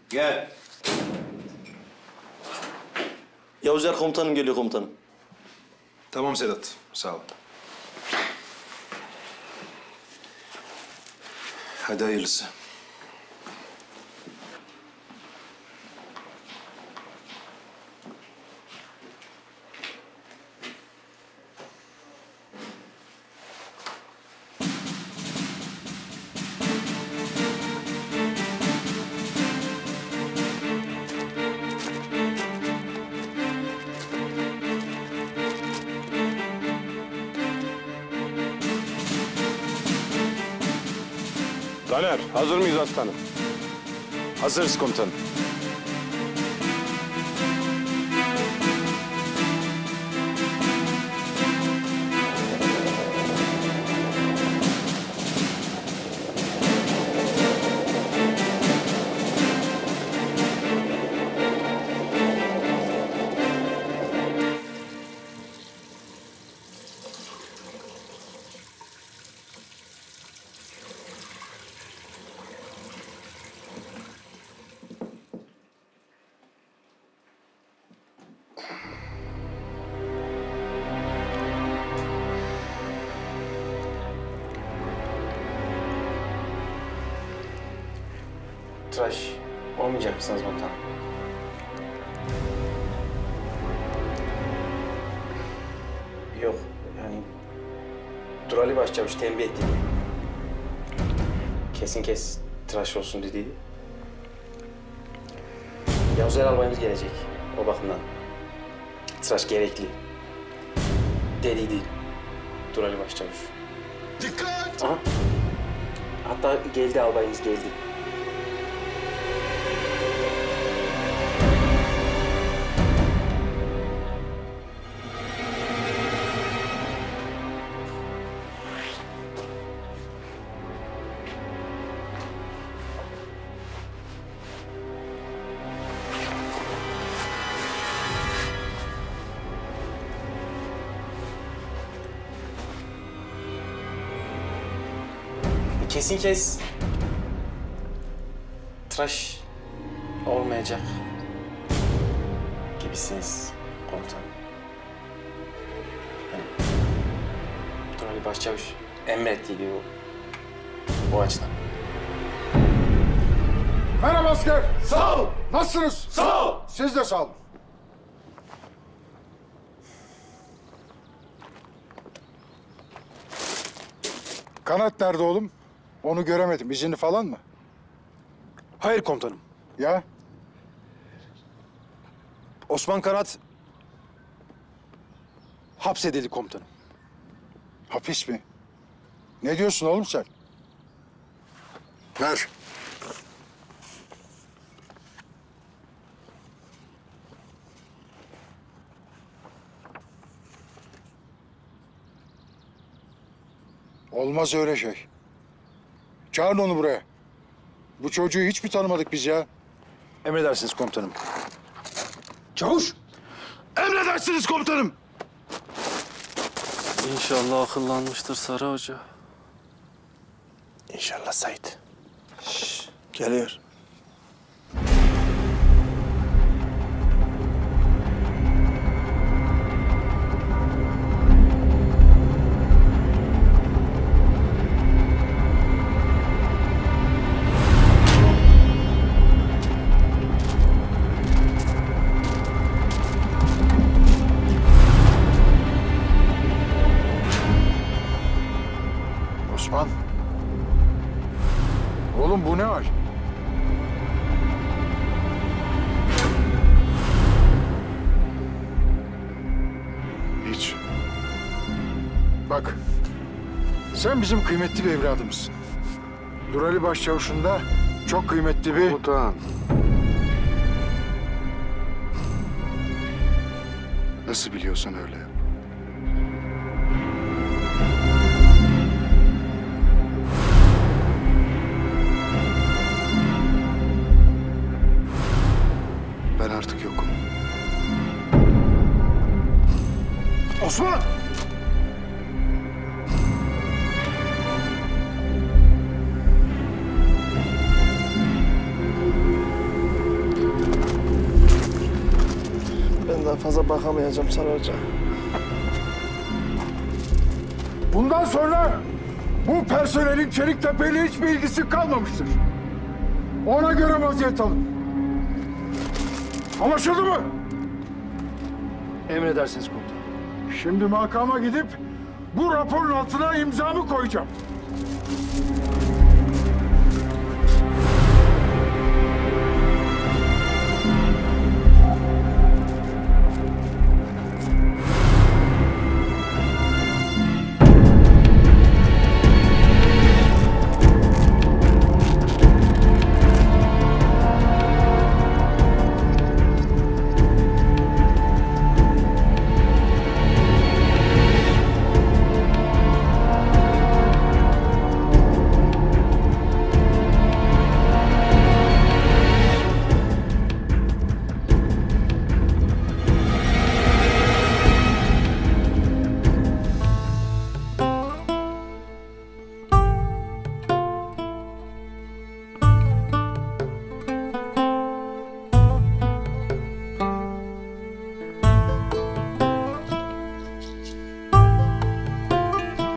Gel. Yavuzer komutanım geliyor komutanım. Tamam Sedat, sağ ol. Hadi hayırlısı. Taner, hazır mıyız aslanım? Hazırız komutanım. Tıraş olmayacak mısınız komutanım? Yok, yani Durali Başçavuş tembih etti. Kesin kes tıraş olsun dediydi. Yavuz Albayımız gelecek o bakımdan. Tıraş gerekli. Dediydi Durali Başçavuş. Dikkat! Aha. Hatta geldi albayımız geldi. Kesin kes tıraş olmayacak gibisiniz komutanım. Yani, Durali Başçavuş emrettiydi bu açıdan. Merhaba asker. Sağ ol! Nasılsınız? Sağ ol! Siz de sağ olun. Kanat nerede oğlum? Onu göremedim. İzini falan mı? Hayır komutanım. Ya? Osman Kanat hapsedildi komutanım. Hapis mi? Ne diyorsun oğlum sen? Ver. Olmaz öyle şey. Çağırın onu buraya. Bu çocuğu hiç mi tanımadık biz ya? Emredersiniz komutanım. Çavuş! Emredersiniz komutanım! İnşallah akıllanmıştır Sarı Hoca. İnşallah Sait. Geliyor. Osman. Oğlum bu ne hal? Hiç. Bak. Sen bizim kıymetli bir evladımızsın. Durali Başçavuş'un da çok kıymetli bir... Komutan. Nasıl biliyorsan öyle. Ben artık yokum. Osman! fazla bakamayacağım Sarı Hoca. Bundan sonra bu personelin Çeliktepe ile hiçbir ilgisi kalmamıştır. Ona göre vaziyet alın. Anlaşıldı mı? Emredersiniz komutanım. Şimdi makama gidip bu raporun altına imzamı koyacağım.